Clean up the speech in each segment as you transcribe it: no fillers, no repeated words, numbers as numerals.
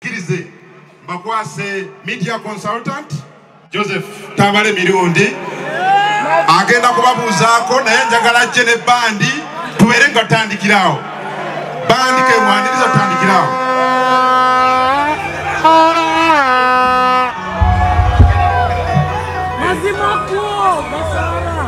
Kirize bakwase media consultant Joseph Tamale mirundi agenda kubabuzaako naye njagala jene bandi tuwere nga tandikirawo bandi ke mwandiriza tandikirawo mazima kuo basara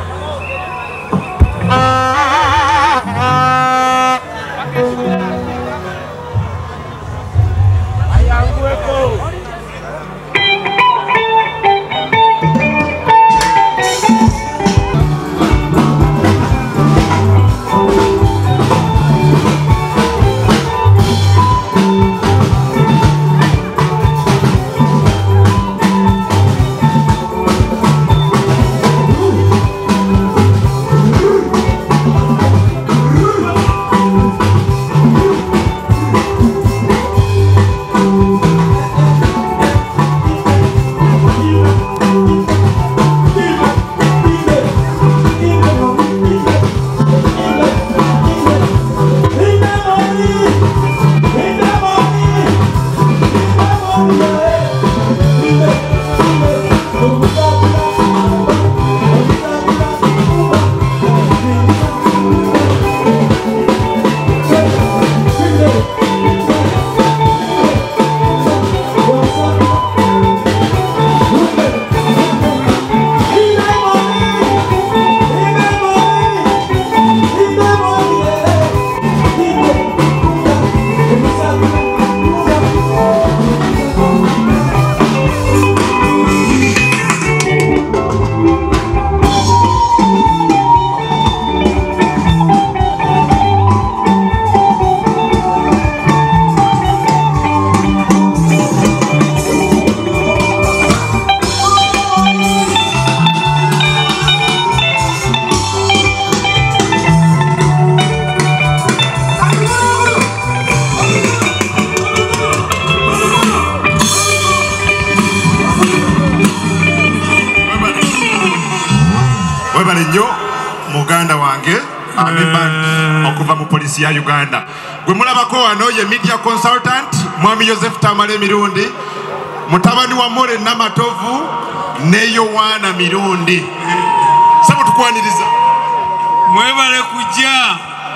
muganda wange okuva mu polisi ya Uganda gwe mulabako wano ye media consultant mwami Joseph Tamale mirundi mutabani wa More Namatovu ne Yohana mirundi sabo tukwaniriza mwebale kujja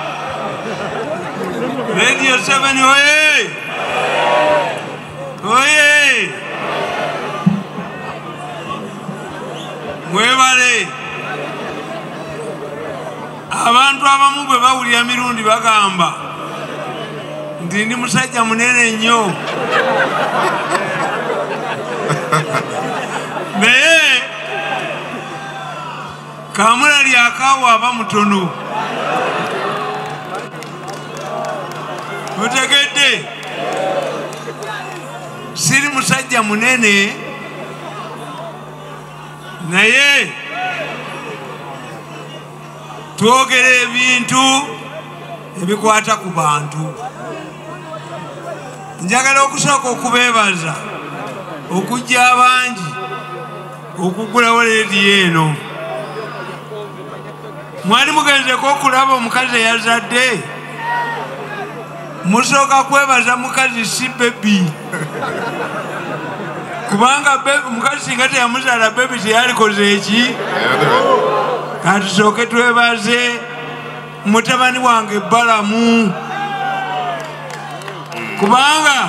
Radio 7 oye oye mwebale abantu abamu bwe bawulira mirundi bagamba nti ndi musajja munene nnyo naye kamula lyakaawo aba mutono mutegedde siri musajja munene naye twogera ebintu ebikwata ku bantu njagala okusooka okubeebaza okujja abangi okugulawo leediyo eno mwali mugenzeko okulaba omukazi eyazadde musooka kwebaza mukazi si bebi kubanga omukazi singa teyamuzaala bebi teyalikoze eki katusooke twebaze mutabani wange Balamu kubanga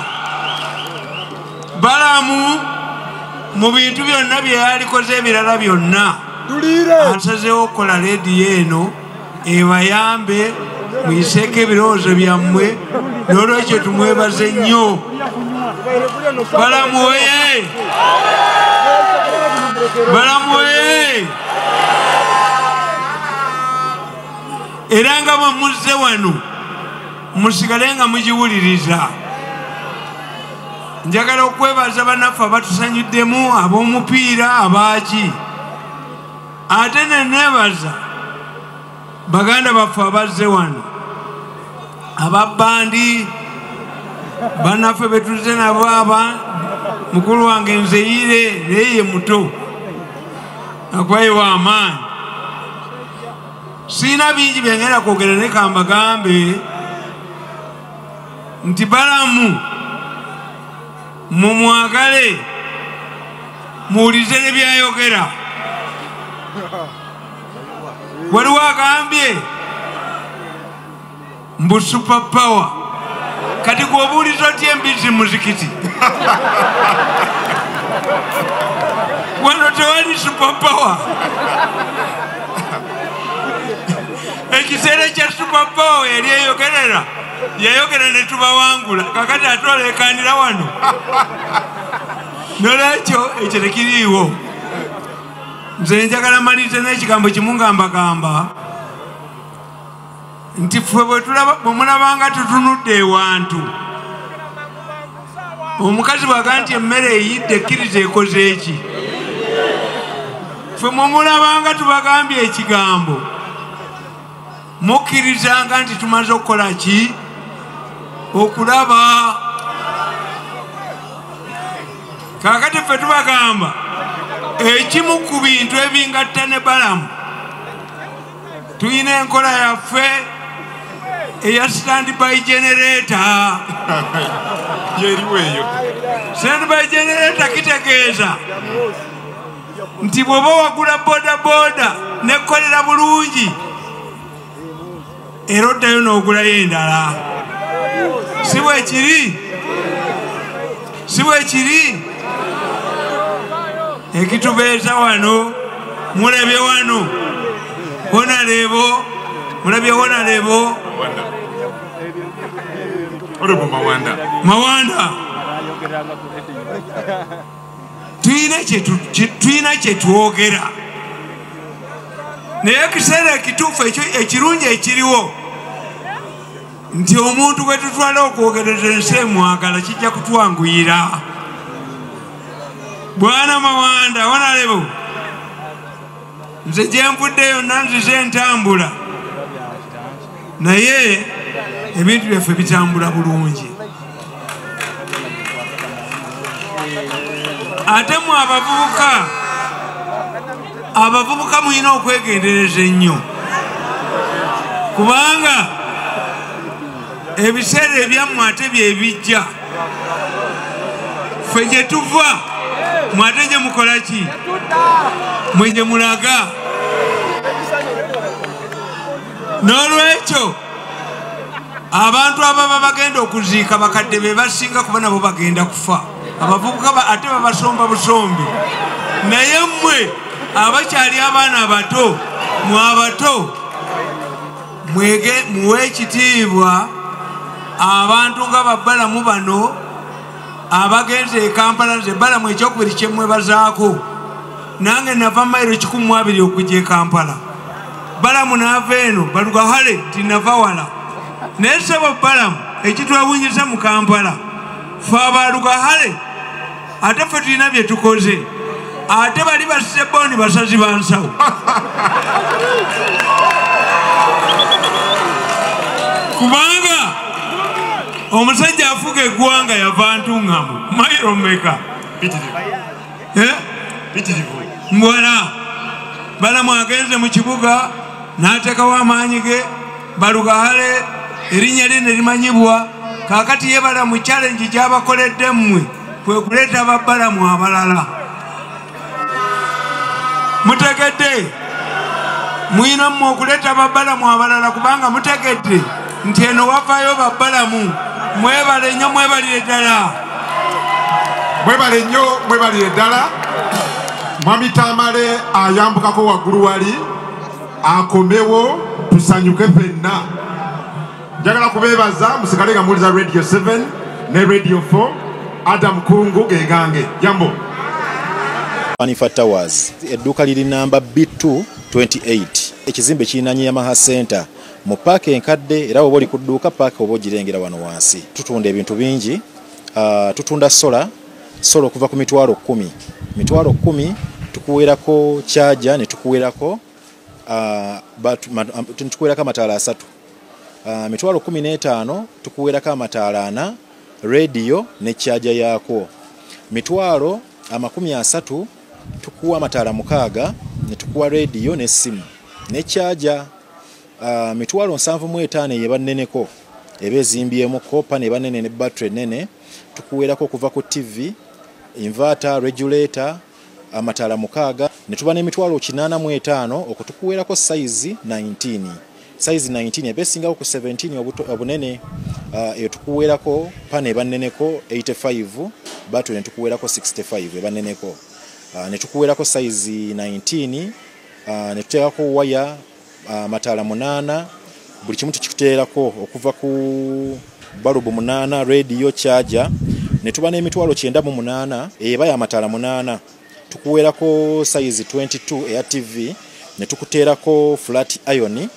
Balamu mu bintu byonna bye yalikoze ebirala byonna asazeewo okukola leediyo eno ebayambe muyiseeko ebirowoozo byammwe n'olwekyo tumwebaze nnyo Balamu oye Balamu oye era nga bwe muzze wano musigale nga mugiwuliriza njagala okwebaza bannaffe abatusanyuddemu ab'omupiira abaki ate nenebaza baganda baffe abazze wano ababbandi bannaffe betuzze nabo aba mukulu wange Nzeyire naye ye muto akwayiwa amaanyi sina bingi byengenda kwogera ne kambagambe nti Balamu mumwagale muwulize ne byayogera. Waliwo agambye mbu super power kati gwobuuliza otya embizzi muzikiti wano tewali super power. Ekiseera kya super power yali eyogerera yayogera ne tubawangula kakati ate oleekaanira wano nolwekyo ekyo tekiriiwo. Nze njagala malirize n'ekigambo kimu ngambagamba nti ffe bwe mulabanga tutunudde ewantu omukazi bwaga nti emmere eyidde ekkiriza ekoze eki, ffe mumulabanga tubagambye ekigambo mukkirizanga nti tumaze okukola ki? Okulaba. Kaakati ffe tubagamba ekimu ku bintu ebingatta ne Balamu, tuyina enkola yaffe eya standby generator. Standby generator kitegeeza nti bw'oba wagula bodaboda nekkolera bulungi era oddayo n'ogulayo endala. Si bwe kiri? Si bwe kiri? Ekitubeeza wano mulabye wano honalebo, mulabye honalebo Mawanda. Tuyina kye twogera naye ekiseera ekituufu ekirungi ekiriwo nti omuntu gwe tutwala okwogereza ensi emwagala kijja kutwanguyira. Bwana Mawanda honalebo, nze gye nvudde yonna nzize entambula naye ebintu byaffe bitambula bulungi. Ate mu abavubuka muyina okwegendereza ennyo kubanga ebiseera ebyammwe ate byebijja. Ffe gye tuva mwate gye mukola ki? Mwe gye mulaga. N'olwekyo abantu ababa bagenda okuziika bakadde be basinga kuba nabo bagenda kufa. Abavubuka ate babasomba busombi. Naye mmwe abakyali abaana abato, mu abato muwe ekitiibwa abantu nga babbalamu bano abagenze e Kampala. Nze Balamu ekyokubiri kye mwebazaako, nange nava mayiro 12 okujja e Kampala. Balamu n'ava eno balugahale nti nava wala. Naye ssebo Balamu ekitwewunyiza mu Kampala ffe abalugahale ate ffe tulina bye tukoze, ate bali basebooni basazi bansawo. Kubanga omusajja afuga eggwanga yava ntuŋŋamu mayiro mmeka? Mbwala Balamu agenze mu kibuga n'ateekawo amaanyi ge, balugahale erinnya lye ne limanyibwa. Kaakati ye Balamu challenge gy'abakoledde mmwe kwe kuleeta babbalamu abalala. Mutegedde muyina mmwe okuleeta babbalamu abalala kubanga mutegedde nti eno wavaayo babbalamu. Mwebale nnyo, mwebalire ddala. Mwebale nnyo, mwebalire ddala. Mwami Tamale ayambukako waggulu wali akomewo tusanyuke ffenna. Njagala kubeebaza musigale nga muwuliza Radio 7 ne Radio 4. Adam Kungu gegange jambo. Manifa Towers edduuka liri namba B2 28 ekizimbe kirinanye Yamaha Center mu paaka enkadde era oba oli ku dduuka paaka oba ogirengera wano wansi. Tutunda ebintu bingi, tutunda sola okuva ku mitwalo 10 tukuweerako charger ne tukuweerako amataala 3. Mitwalo 15 tukuweerako amataala 4, radio ne charger yaako. Mitwalo 30 tukuwa amataala 6 ne tukuwa radio ne simu ne charger. Mitwalo 75 yeba nneneko ebe zimbyemu kopa ne banene ne battery nene tukuweerako okuva ku TV, inverter, regulator, amataala 6, ne tuba n'emitwalo 85 okutukuweerako size 19. Size 19 ebesingawo ku 17 obunene. Eyo tukuweerako pane ebanneneko 85, batu ne tukuweerako 65 ebanneneko. Ne tukuweerako size 19, ne tuteekako waya amataala 8, buli kimu tukikuteerako okuva ku balubu 8, radio, charger. Ne tuba n'emitwalo 98 eba y'amataala 8. Tukuweerako size 22 eya TV, ne tukuteerako flat iron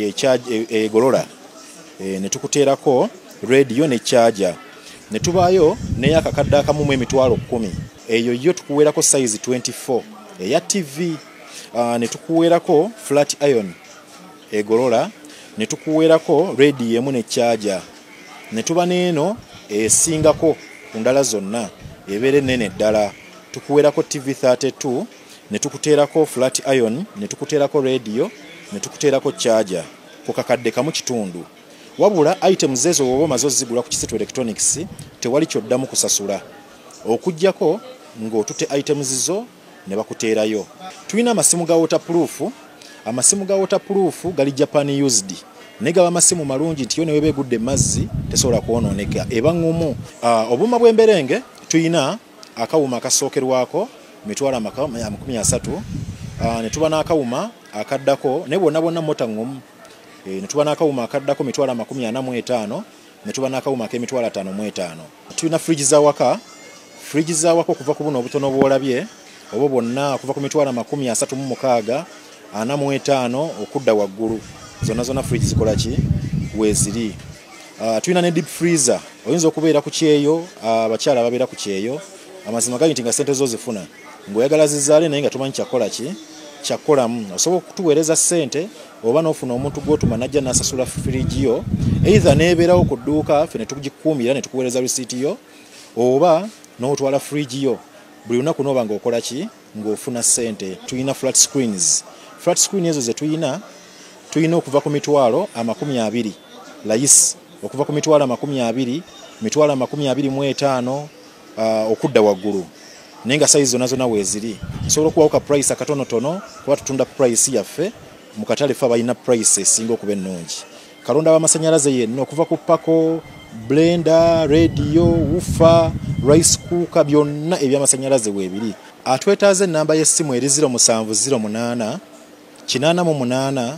egolola, ne tukuteerako radio ne charger. Ne tubaayo n'eyakakadde akamu mu emitwalo 10. Eyo yo tukuweerako size 24 eya TV. Ne tukuweerako flat iron egolola, ne tukuweerako radio emu ne charger. Ne tuba n'eno esingako ku ndala zonna ebeere ennene ddala. Tukuweerako TV 32, ne tukuteerako flat iron, ne tukuteerako radio, ne tukuteerako charger ku kakadde kamu kitundu. Wabula items ezo bw'oba omaze ozigula ku Kisitu Electronics tewali kyoddamu kusasula, okuggyako ng'otutte items zo ne bakuteerayo. Tulina amasimu ga waterproof. Amasimu ga waterproof gali Japan used, ne gaba amasimu malungi nti yo ne webeegudde mazzi tesobola kwonooneka, eba ngumu. Obuuma bw'emberenge tulina akawuma akasookerwako mitwalo 30, ne tuba n'akawuma akaddako ne bonna mota ngumu. Ne tuba n'akawuma akaddako mitwalo 45, ne tuba n'akawuma ak'emitwalo 55. Tulina fridge z'awaka. Fridge z'awaka okuva ku buno obutono bw'olabye obwo bwonna okuva ku mitwalo 36, 45 okudda waggulu. Zonna fridge zikola ki? Weeziri. Tulina ne deep freezer. Oyinza okubeera ku kyeyo, abakyala babeera ku kyeyo. Amazima gali nti nga sente zo zifuna ng'oyagala zizaale naye nga tumanyi kyakola ki? Kyakolamu. Osobola okutuweereza ssente oba n'ofuna omuntu gw'otuma najja n'asasula fridge yo, either n'ebeerawo ku dduuka ffe ne tugikuumira ne tukuweereza receipt yo, oba n'otwala fridge yo buli lunaku n'oba ng'okola ki? Ng'ofuna ssente. Tulina flat screens. Flat screen ezo ze tulina okuva ku mitwalo 20 layisi, okuva ku mitwalo 20, mitwalo 25 okudda waggulu. Naye nga size zonna weeziri. Nsobola okubawo ka price akatonotono kuba tutunda price yaffe mu katale ffe balina price esinga okuba ennungi. Kalonda w'amasannyalaze yenna okuva ku pako, blender, radio, woofer, rice cooker, byonna eby'amasannyalaze weebiri. Atwetaaze ennamba y'essimu eri 0708 88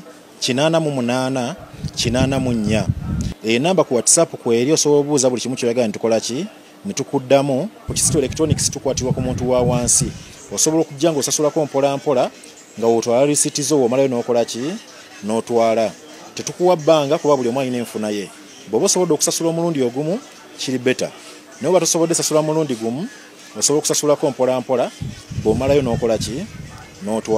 88 84. Enamba ku WhatsApp kweri osobola obuuza buli kimu ky'oyagala nitukola ki? Nitukuddamu. Ku Kisitu Electronics tukwatirwa ku muntu wa wansi. Osobola okujja ng'osasulako mpola nga wotwala risiti zo omalayo n'okola ki? N'otwala. Tetukuwa bbanga kuba buli omu alina enfuna ye. Bw'oba osobodde okusasula omulundi ogumu kiri beta. Naye oba tosobodde sasula omulundi gumu osobola okusasulako mpola bw'omalayo n'okola ki? N'otwala.